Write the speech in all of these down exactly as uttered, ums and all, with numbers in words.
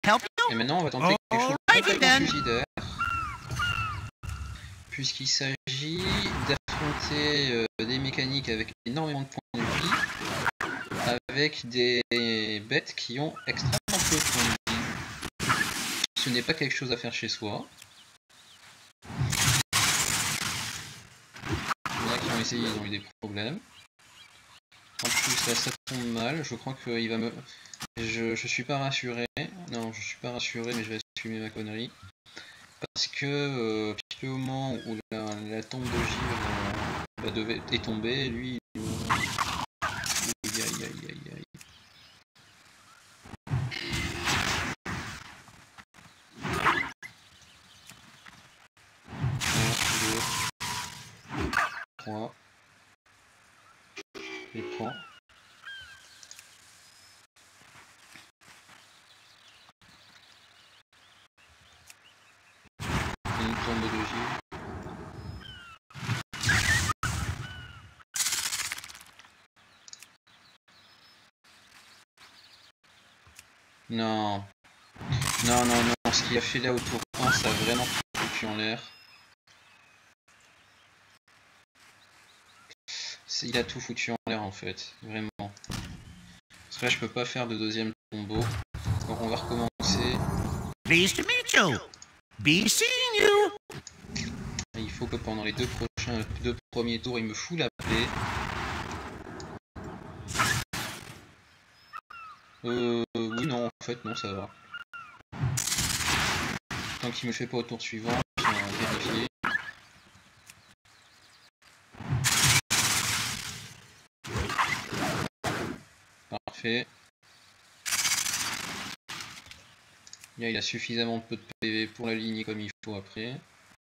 help you? Et maintenant, on va tenter quelque chose de complètement suicidaire. Puisqu'il s'agit d'affronter euh, des mécaniques avec énormément de points de vie, avec des bêtes qui ont extrêmement peu de points de vie. Ce n'est pas quelque chose à faire chez soi. Il y en a qui ont essayé, ils ont eu des problèmes. En plus, là, ça tombe mal. Je crois qu'il va me... Je, je suis pas rassuré. Non, je suis pas rassuré, mais je vais assumer ma connerie. Parce que, euh, au moment où la, la tombe de givre euh, devait, est tombée, lui... Euh... Aïe, aïe, aïe, aïe, aïe. un, deux, trois. Je les prends. Une tombe de givre. Non. Non, non, non. Ce qu'il a fait là au tour un, ça a vraiment foutu en l'air. Il a tout foutu en l'air en fait. Vraiment. Parce que là, je peux pas faire de deuxième tombeau. Donc on va recommencer. Pleased to meet you. Be seeing you. Et il faut que pendant les deux prochains, deux premiers tours, il me fout la paix. Euh, oui, non, en fait, non, ça va. Tant qu'il me fait pas au tour suivant, je vais vérifier. Parfait. Là, il a suffisamment peu de P V pour l'aligner comme il faut après.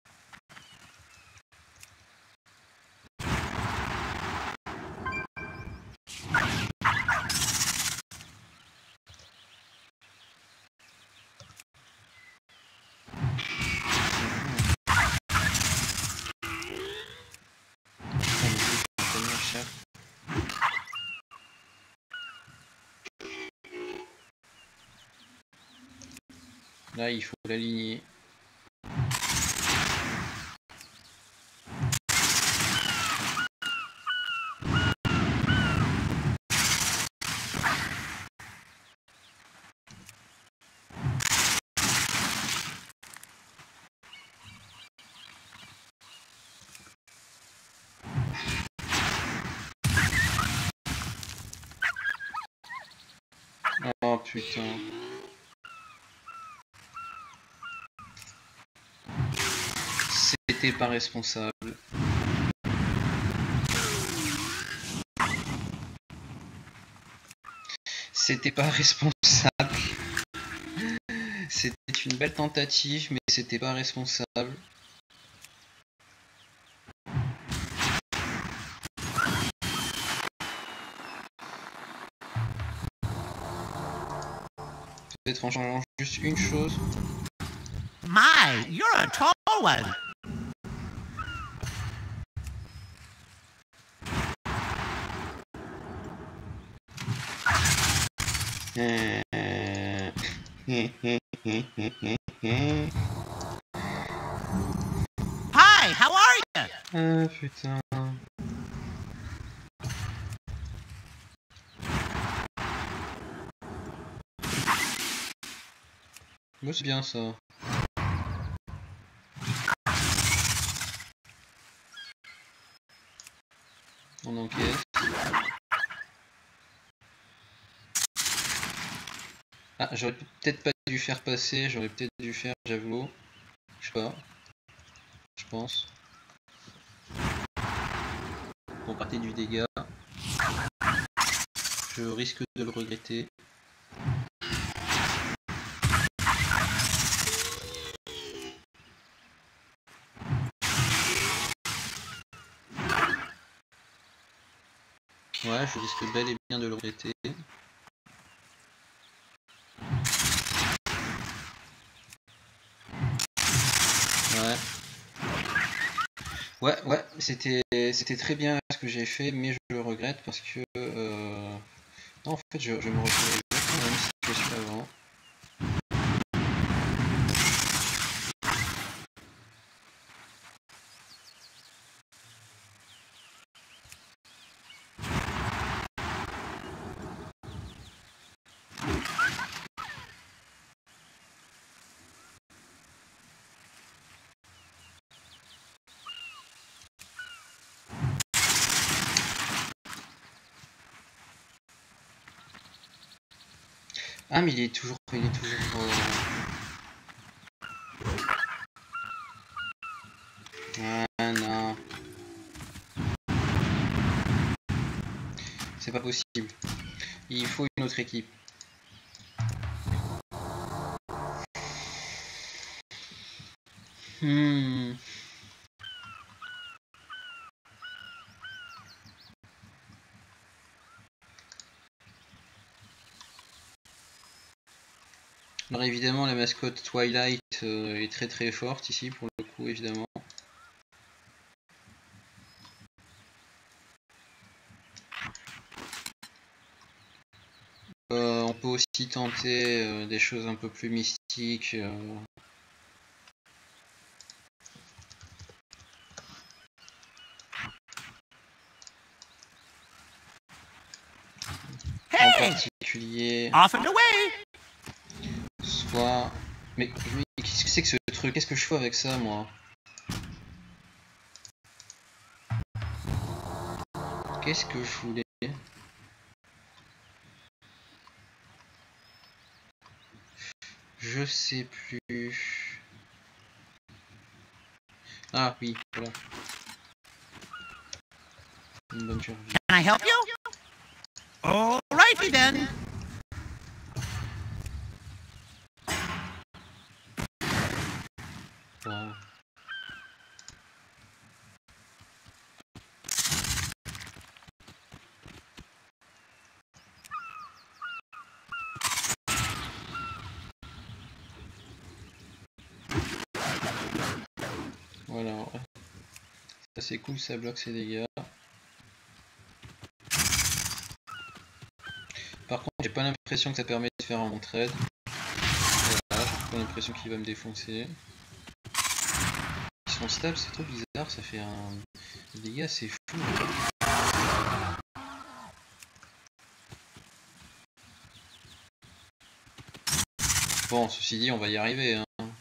Là, il faut l'aligner. Oh putain. C'était pas responsable. C'était pas responsable. C'était une belle tentative, mais c'était pas responsable. Peut-être en changeant juste une chose. My, you're a tall one. Hi, how are you? Ah putain. Moi c'est bien ça. On encaisse. Ah, j'aurais peut-être pas dû faire passer, j'aurais peut-être dû faire javelot. Je sais pas. Je pense. Bon, partez du dégât. Je risque de le regretter. Ouais, je risque bel et bien de le regretter. Ouais. Ouais, ouais, c'était c'était très bien ce que j'ai fait, mais je le regrette parce que... Euh... Non, en fait, je, je me retrouve exactement dans la même situation avant. Ah mais il est toujours... Il est toujours... Euh... Ah non. C'est pas possible. Il faut une autre équipe. Hmm. Alors évidemment la mascotte Twilight euh, est très très forte ici pour le coup évidemment. Euh, on peut aussi tenter euh, des choses un peu plus mystiques. Euh... Hey! En particulier... Off and away! Soit... Mais, mais qu'est-ce que c'est que ce truc? Qu'est-ce que je fais avec ça moi? Qu'est-ce que je voulais? Je sais plus... Ah oui, voilà. Une bonne survie. Can I help you? Alrighty then. Wow. Voilà. Ça c'est cool, ça bloque ses dégâts. Par contre, j'ai pas l'impression que ça permet de faire un trade. Voilà, j'ai pas l'impression qu'il va me défoncer. Son stab, c'est trop bizarre, ça fait un dégât, c'est fou. Bon, ceci dit, on va y arriver. Hein.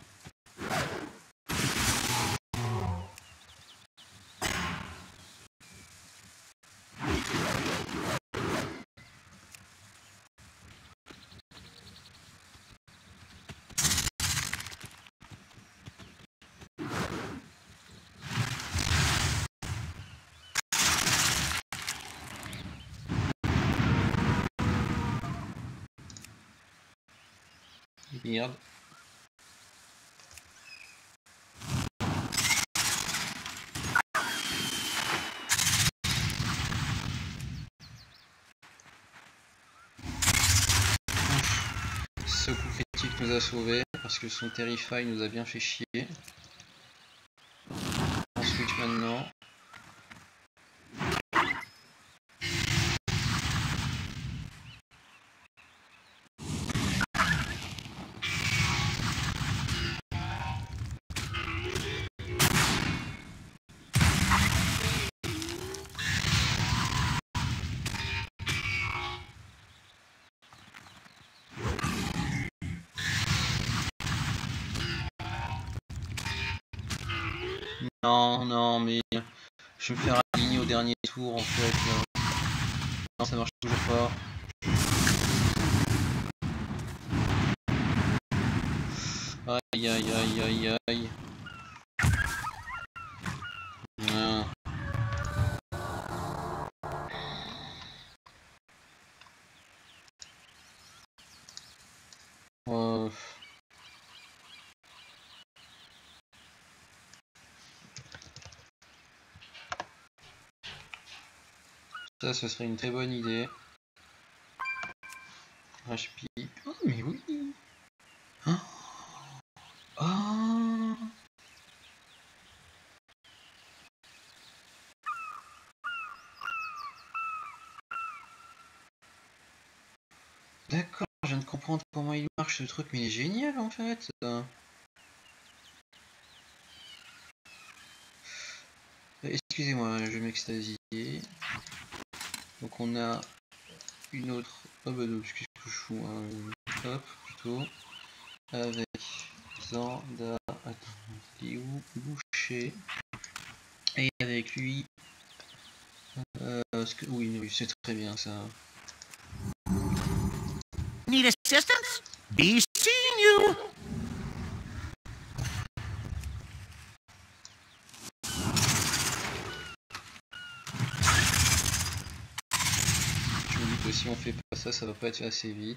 Merde. Ce coup critique nous a sauvés parce que son Terrify nous a bien fait chier. On switch maintenant. Non, non, mais je vais me faire aligner au dernier tour en fait. Non, ça marche toujours pas. Aïe aïe aïe aïe aïe. Ah. Euh... Ça, ce serait une très bonne idée. H P. Oh, mais oui. Hein? Oh. D'accord, je viens de comprendre comment il marche ce truc, mais il est génial en fait. Excusez-moi, je vais m'extasier. Donc on a une autre... Oh bah non, qu'est-ce que je fous hein. Hop, plutôt. Avec Zanda... Attends, il est où? Boucher. Et avec lui... Euh, ce que... Oui, oui c'est très bien ça. Need assistance? Be seeing you. Je me dis que si on fait pas ça, ça va pas être assez vite.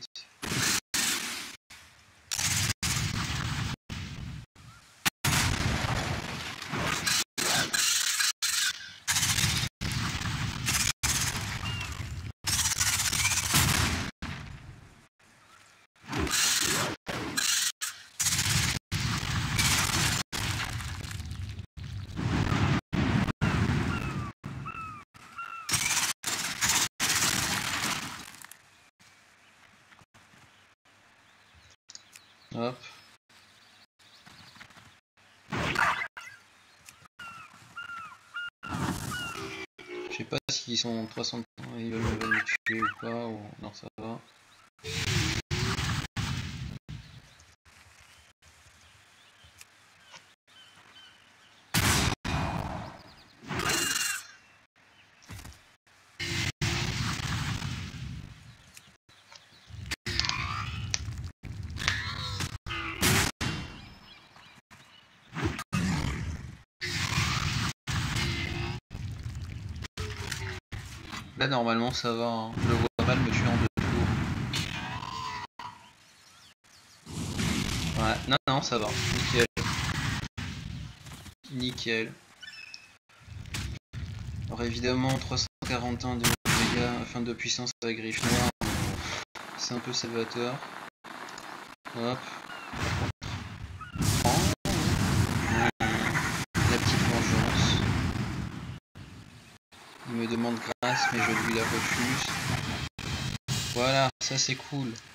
Hop. Je sais pas s'ils sont trois cents, ils veulent me tuer ou pas, ou... non ça va. Là normalement ça va, hein. Je le vois mal me tuer en deux tours. Ouais, non non ça va, nickel. Nickel. Alors évidemment trois cent quarante et un de dégâts, enfin de puissance avec griffe noire, c'est un peu salvateur. Hop. Oh. La petite vengeance. Il me demande grâce mais je lui la refuse. Voilà, ça c'est cool.